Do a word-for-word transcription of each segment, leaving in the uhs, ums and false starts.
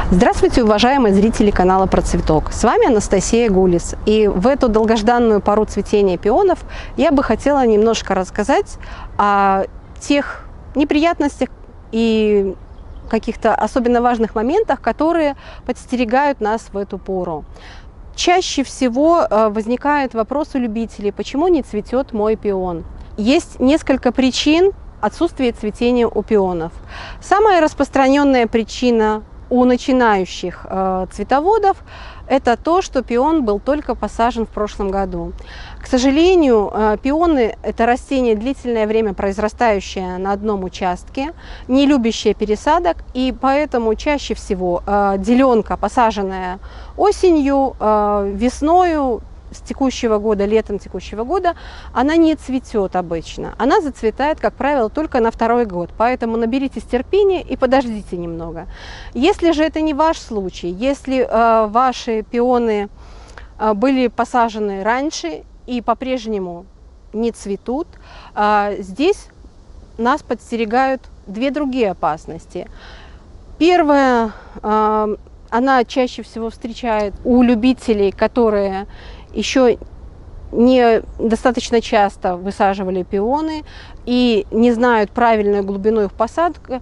Здравствуйте, уважаемые зрители канала Про Цветок. С вами Анастасия Гулис. И в эту долгожданную пору цветения пионов я бы хотела немножко рассказать о тех неприятностях и каких-то особенно важных моментах, которые подстерегают нас в эту пору. Чаще всего возникает вопрос у любителей, почему не цветет мой пион. Есть несколько причин отсутствия цветения у пионов. Самая распространенная причина у начинающих э, цветоводов – это то, что пион был только посажен в прошлом году. К сожалению, э, пионы – это растение, длительное время произрастающее на одном участке, не любящее пересадок, и поэтому чаще всего э, деленка, посаженная осенью, э, весною, с текущего года, летом текущего года, она не цветет обычно. Она зацветает, как правило, только на второй год. Поэтому наберитесь терпения и подождите немного. Если же это не ваш случай, если э, ваши пионы э, были посажены раньше и по-прежнему не цветут, э, здесь нас подстерегают две другие опасности. Первая, э, она чаще всего встречает у любителей, которые еще не достаточно часто высаживали пионы и не знают правильную глубину их посадки,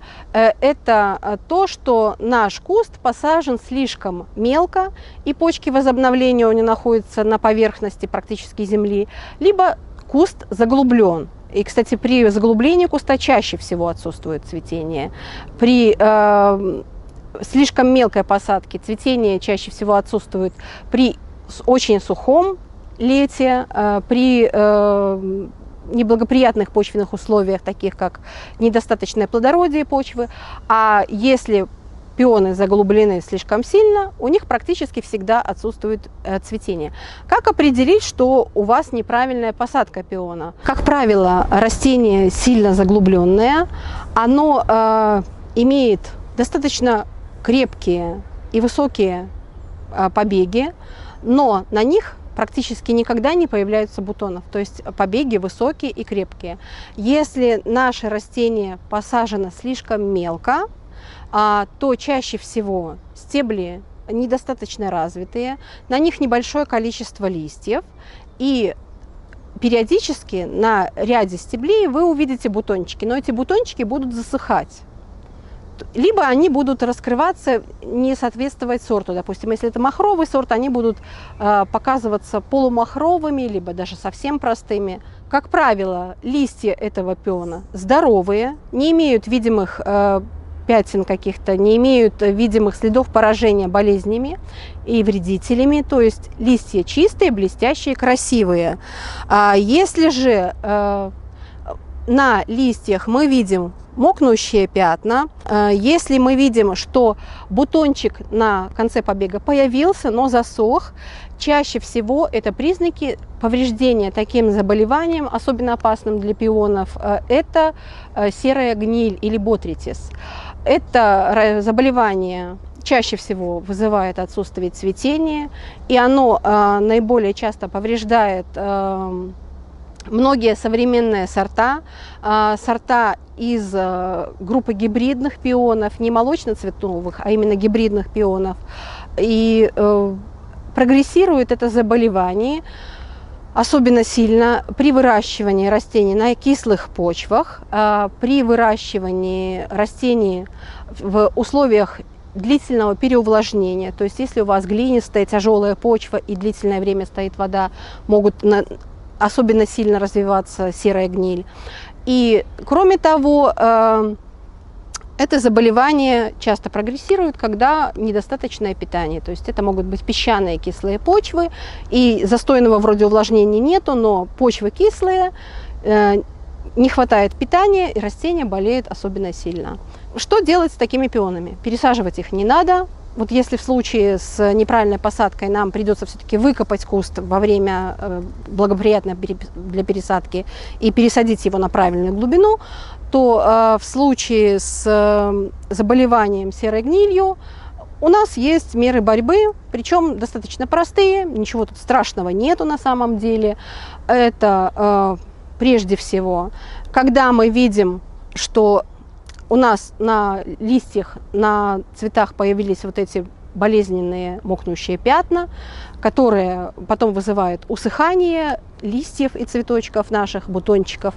это то, что наш куст посажен слишком мелко, и почки возобновления у него находятся на поверхности практически земли, либо куст заглублен. И, кстати, при заглублении куста чаще всего отсутствует цветение. При э, слишком мелкой посадке цветение чаще всего отсутствует при очень сухом лете, э, при э, неблагоприятных почвенных условиях, таких как недостаточное плодородие почвы. А если пионы заглублены слишком сильно, у них практически всегда отсутствует э, цветение. Как определить, что у вас неправильная посадка пиона? Как правило, растение сильно заглубленное, оно э, имеет достаточно крепкие и высокие э, побеги, но на них практически никогда не появляются бутонов, то есть побеги высокие и крепкие. Если наше растение посажено слишком мелко, то чаще всего стебли недостаточно развитые, на них небольшое количество листьев, и периодически на ряде стеблей вы увидите бутончики, но эти бутончики будут засыхать. Либо они будут раскрываться, не соответствовать сорту. Допустим, если это махровый сорт, они будут э, показываться полумахровыми, либо даже совсем простыми. Как правило, листья этого пиона здоровые, не имеют видимых э, пятен каких-то, не имеют видимых следов поражения болезнями и вредителями. То есть листья чистые, блестящие, красивые. А если же э, на листьях мы видим мокнущие пятна, если мы видим, что бутончик на конце побега появился, но засох, чаще всего это признаки повреждения таким заболеванием, особенно опасным для пионов, это серая гниль или ботритис. Это заболевание чаще всего вызывает отсутствие цветения, и оно наиболее часто повреждает многие современные сорта, сорта из группы гибридных пионов, не молочно-цветновых, а именно гибридных пионов. И э, прогрессирует это заболевание особенно сильно при выращивании растений на кислых почвах, э, при выращивании растений в условиях длительного переувлажнения. То есть если у вас глинистая, тяжелая почва и длительное время стоит вода, могут на особенно сильно развиваться серая гниль. И кроме того, э, это заболевание часто прогрессирует, когда недостаточное питание. То есть это могут быть песчаные кислые почвы, и застойного вроде увлажнения нету, но почвы кислые, э, не хватает питания, и растение болеет особенно сильно. Что делать с такими пионами? Пересаживать их не надо. Вот если в случае с неправильной посадкой нам придется все-таки выкопать куст во время э, благоприятной для пересадки и пересадить его на правильную глубину, то э, в случае с э, заболеванием серой гнилью у нас есть меры борьбы, причем достаточно простые, ничего тут страшного нету на самом деле. Это э, прежде всего, когда мы видим, что у нас на листьях, на цветах появились вот эти болезненные мокнущие пятна, которые потом вызывают усыхание листьев и цветочков наших, бутончиков.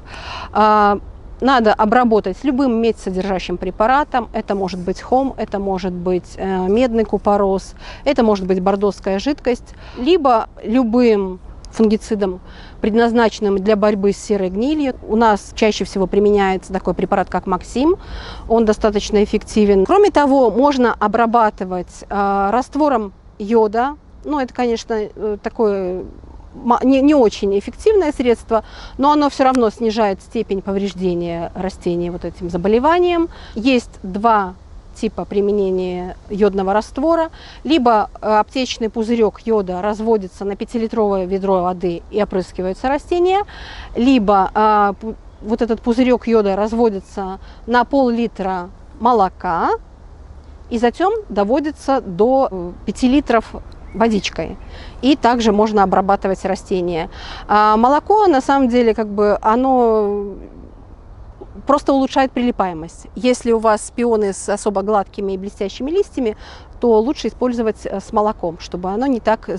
Надо обработать любым медь-содержащим препаратом. Это может быть хом, это может быть медный купорос, это может быть бордоская жидкость, либо любым фунгицидом, предназначенным для борьбы с серой гнилью. У нас чаще всего применяется такой препарат, как Максим. Он достаточно эффективен. Кроме того, можно обрабатывать э, раствором йода. Ну, это, конечно, такое не, не очень эффективное средство, но оно все равно снижает степень повреждения растений вот этим заболеванием. Есть два типа применения йодного раствора. Либо аптечный пузырек йода разводится на пятилитровое ведро воды и опрыскиваются растения, либо а, вот этот пузырек йода разводится на пол-литра молока и затем доводится до пяти литров водичкой. И также можно обрабатывать растения. А молоко, на самом деле, как бы оно просто улучшает прилипаемость. Если у вас пионы с особо гладкими и блестящими листьями, то лучше использовать с молоком, чтобы оно не так...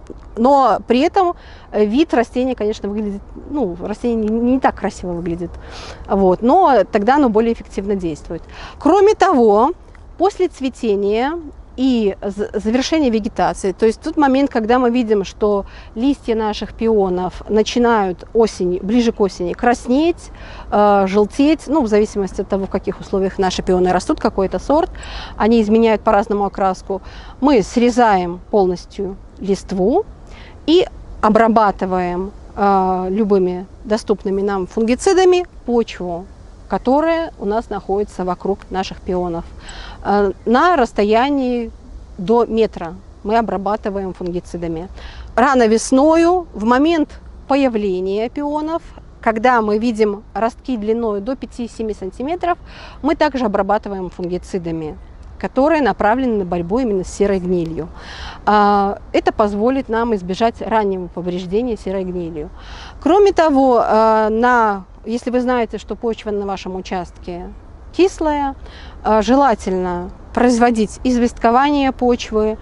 Но при этом вид растения, конечно, выглядит... Ну, растение не, не так красиво выглядит. Вот, но тогда оно более эффективно действует. Кроме того, после цветения и завершение вегетации, то есть тот момент, когда мы видим, что листья наших пионов начинают осень, ближе к осени краснеть, э, желтеть, ну, в зависимости от того, в каких условиях наши пионы растут, какой-то сорт, они изменяют по-разному окраску, мы срезаем полностью листву и обрабатываем э, любыми доступными нам фунгицидами почву, которая у нас находится вокруг наших пионов. На расстоянии до метра мы обрабатываем фунгицидами. Рано весною, в момент появления пионов, когда мы видим ростки длиной до пяти-семи сантиметров, мы также обрабатываем фунгицидами, которые направлены на борьбу именно с серой гнилью. Это позволит нам избежать раннего повреждения серой гнилью. Кроме того, на, если вы знаете, что почва на вашем участке кислая, желательно производить известкование почвы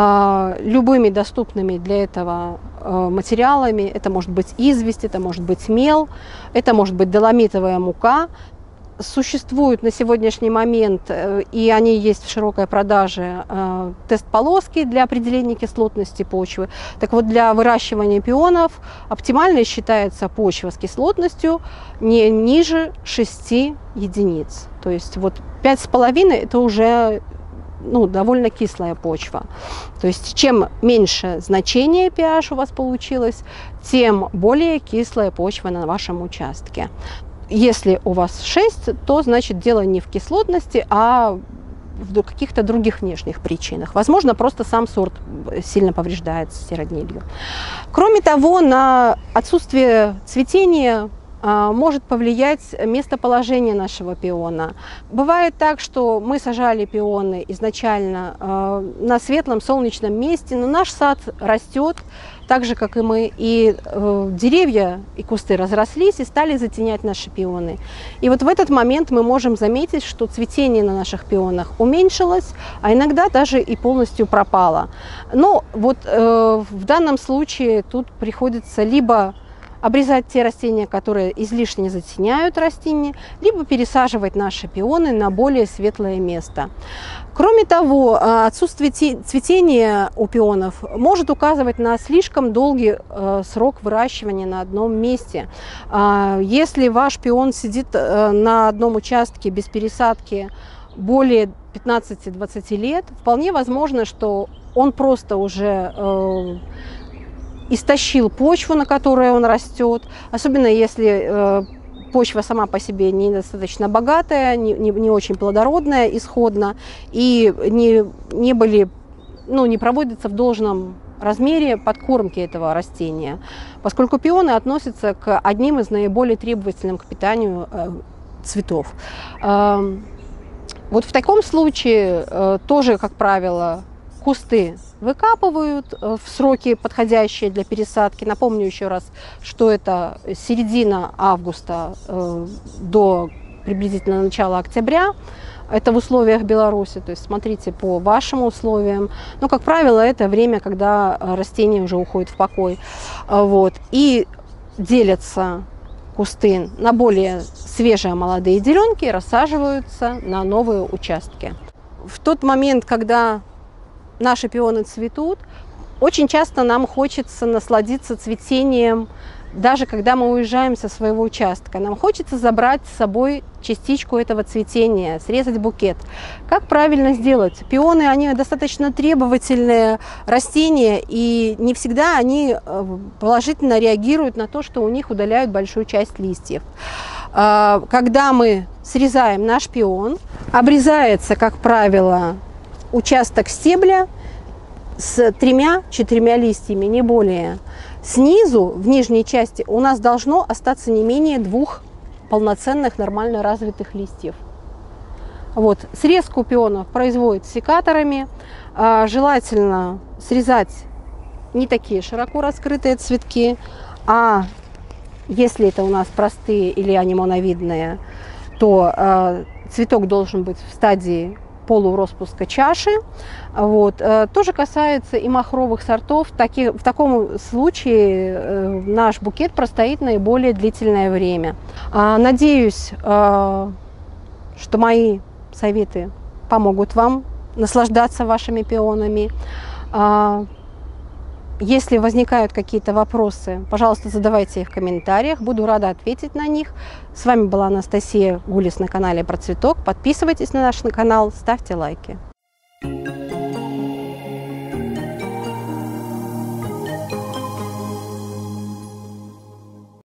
любыми доступными для этого материалами. Это может быть известь, это может быть мел, это может быть доломитовая мука. Существуют на сегодняшний момент, и они есть в широкой продаже, тест-полоски для определения кислотности почвы. Так вот, для выращивания пионов оптимальной считается почва с кислотностью не ниже шести единиц. То есть вот пять с половиной это уже ну, довольно кислая почва. То есть чем меньше значение pH у вас получилось, тем более кислая почва на вашем участке. Если у вас шесть, то значит дело не в кислотности, а в каких-то других внешних причинах. Возможно, просто сам сорт сильно повреждается серогнилью. Кроме того, на отсутствие цветения может повлиять местоположение нашего пиона. Бывает так, что мы сажали пионы изначально на светлом солнечном месте, но наш сад растет так же, как и мы, и деревья и кусты разрослись и стали затенять наши пионы. И вот в этот момент мы можем заметить, что цветение на наших пионах уменьшилось, а иногда даже и полностью пропало. Но вот э, в данном случае тут приходится либо обрезать те растения, которые излишне затеняют растения, либо пересаживать наши пионы на более светлое место. Кроме того, отсутствие цветения у пионов может указывать на слишком долгий срок выращивания на одном месте. Если ваш пион сидит на одном участке без пересадки более пятнадцати-двадцати лет, вполне возможно, что он просто уже истощил почву, на которой он растет, особенно если э, почва сама по себе недостаточно богатая, не, не, не очень плодородная исходно, и не, не, были, ну, не проводится в должном размере подкормки этого растения, поскольку пионы относятся к одним из наиболее требовательным к питанию э, цветов. Э, вот в таком случае э, тоже, как правило, кусты выкапывают в сроки, подходящие для пересадки. Напомню еще раз, что это середина августа э, до приблизительно начало октября. Это в условиях Беларуси, то есть смотрите по вашим условиям. Но, как правило, это время, когда растение уже уходит в покой. Вот. И делятся кусты на более свежие молодые деленки, рассаживаются на новые участки. В тот момент, когда наши пионы цветут, очень часто нам хочется насладиться цветением, даже когда мы уезжаем со своего участка. Нам хочется забрать с собой частичку этого цветения, срезать букет. Как правильно сделать? Пионы, они достаточно требовательные растения, и не всегда они положительно реагируют на то, что у них удаляют большую часть листьев. Когда мы срезаем наш пион, обрезается, как правило, участок стебля с тремя-четырьмя листьями, не более. Снизу, в нижней части, у нас должно остаться не менее двух полноценных, нормально развитых листьев. Вот. Срезку пионов производят секаторами. А, желательно срезать не такие широко раскрытые цветки, а если это у нас простые или анимоновидные, то а, цветок должен быть в стадии полуроспуска чаши. Вот. То же касается и махровых сортов. Таки, в таком случае э, наш букет простоит наиболее длительное время. А, надеюсь, э, что мои советы помогут вам наслаждаться вашими пионами. А, если возникают какие-то вопросы, пожалуйста, задавайте их в комментариях. Буду рада ответить на них. С вами была Анастасия Гулис на канале Про Цветок. Подписывайтесь на наш канал, ставьте лайки.